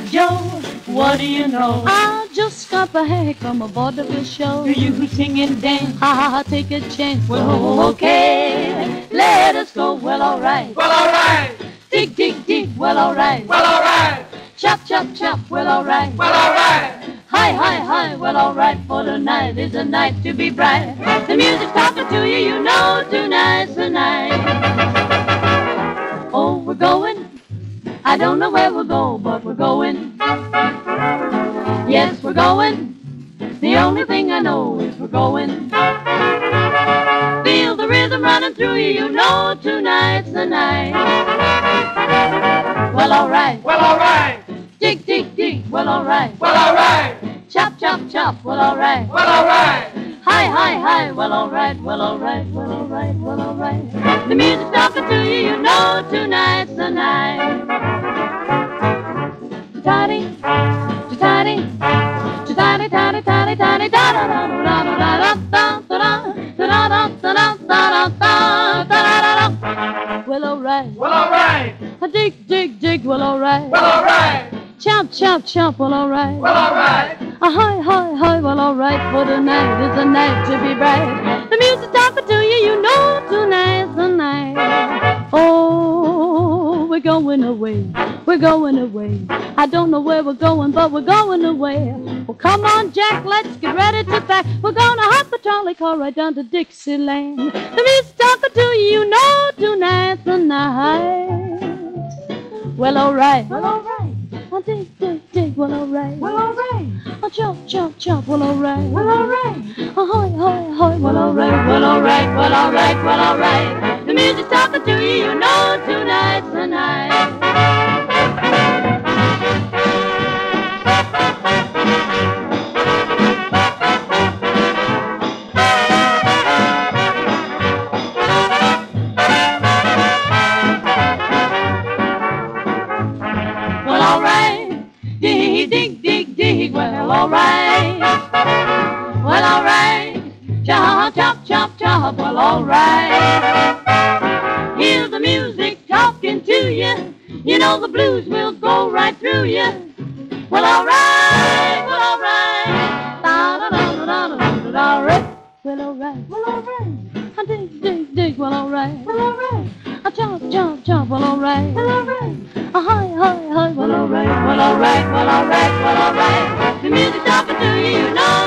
Joe, what do you know? I just got back from a vaudeville show. Do you sing and dance? Ha, take a chance. Well, okay, let us go. Well, all right. Well, all right. Dig, dig, dig. Well, all right. Well, all right. Chop, chop, chop. Well, all right. Well, all right. Hi, hi, hi. Well, all right. For tonight is a night to be bright. The music's talking to you. You know tonight's the night. Oh, we're going. I don't know where we'll go, but we're going. Yes, we're going. The only thing I know is we're going. Feel the rhythm running through you. You know tonight's the night. Well, all right. Well, all right. Dig, dig, dig. Well, all right. Well, all right. Chop, chop, chop. Well, all right. Well, all right. Hi, hi, hi. Well, all right. Well, all right. Well, all right. Well, all right. The music's talking to you. You know tonight's the night. Toddy, toddy, toddy, toddy, toddy, toddy, da da da da da da da da da. Well, all right. Well, all right. Dig, dig, dig. Well, all right. Well, all right. Chomp, chomp, chomp. Well, all right. Well, all right. Hi, hi, hi. Well, all right. For tonight is a night to be bright. The music's talking to you. You know tonight's the night. Oh, we're going away. We're going away. I don't know where we're going, but we're going away. Well, come on, Jack, let's get ready to pack. We're gonna hop a trolley car right down to Dixieland. The music's talking to you, you know tonight's the night. Well, all right. Well, all right. I dig, dig, dig. Well, all right. Well, all right. I chomp, chomp, chomp. Well, all right. Well, all right. Hi, hi, hi. Well, all right. Well, all right. Well, all right. Well, all right. The music's talking to you, you know tonight's the night. Well, all right. Dig, dig, dig, dig. Well, all right. Well, all right. Chop, chop, chop, chop. Well, all right. Hear the music talking to you. You know the blues will go right through you. Well, all right. Well, all right. Da da da da da da da da. Well, all right. Well, all right. I dig, dig, dig. Well, all right. Well, all right. I chop, chop, chop. Well, all right. Well, all right. Hi, hi, hi. Well, all right. Well, all right. Well, all right. Well, all right. The music's talking to you. You know